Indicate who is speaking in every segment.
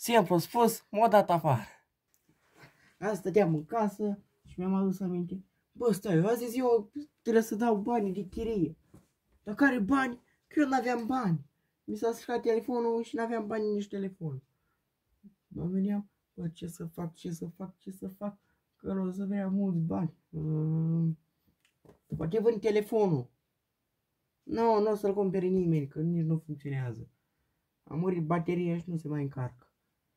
Speaker 1: Simplu spus, m-a dat afară. Azi stăteam în casă și mi-am adus aminte. Bă, stai, azi eu trebuie să dau banii de chirie. Dar care bani? Că eu n-aveam bani. Mi s-a stricat telefonul și n-aveam bani nici telefon. Mă gândeam, bă, ce să fac, că o să vrea mulți bani. Poate vând telefonul. Nu o să-l cumpere nimeni, că nici nu funcționează. A murit bateria și nu se mai încarcă.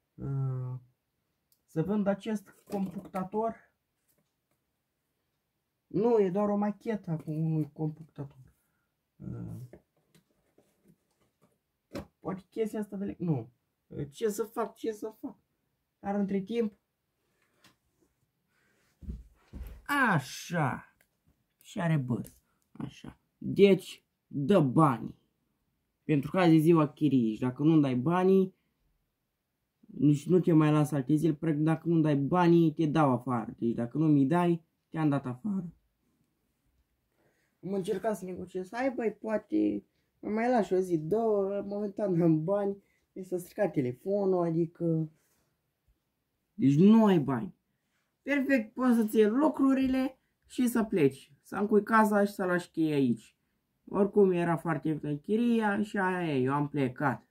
Speaker 1: Să vând acest compuctator. Nu, e doar o machetă cu unui compuctator. Poate chestia asta de... Nu. Ce să fac? Dar între timp... Așa. Și are băs. Așa. Deci, dă banii. Pentru că azi e ziua chiriei și dacă nu dai banii, nici nu te mai las alte zile, dacă nu dai banii, te dau afară. Deci dacă nu mi dai, te-am dat afară. Am încercat să negociez. Hai băi, poate mă mai lași o zi, două, momentan n-am bani, mi s-a stricat telefonul, adică... Deci nu ai bani. Perfect, poți să-ți iei lucrurile și să pleci. Să încui casa și să lași cheia aici. Oricum era foarte ieftină chiria și aia e, eu am plecat.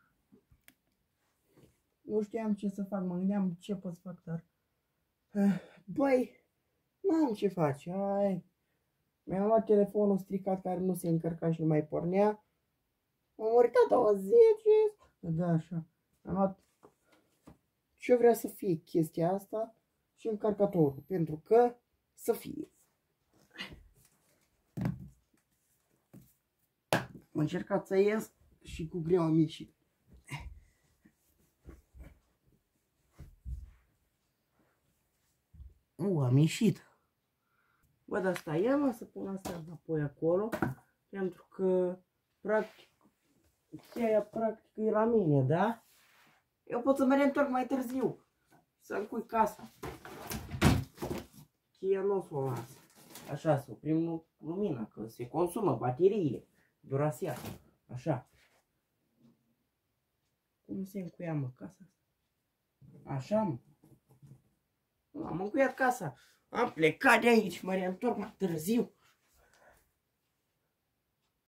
Speaker 1: Nu știam ce să fac, mă gândeam ce pot să fac, dar... Băi, n-am ce face, hai. Mi-am luat telefonul stricat care nu se încărca și nu mai pornea. Am uitat 20. Da, așa. Am luat ce vrea să fie chestia asta și încărcătorul, pentru că să fie. Am încercat să ies și cu greu am ieșit. Am ieșit. Bă, dar stai, ia mă să pun asta înapoi acolo, pentru că, practic, cheia practic e la mine, da? Eu pot să mă reîntorc mai târziu, să încui casa. Cheia nu o să o las. Așa, să oprim lumina, că se consumă bateriile, Duracell. Așa. Cum se încuia, mă, casa asta? Așa, mă. Am încuiat casa. Am plecat de aici, mă reîntorc mai târziu.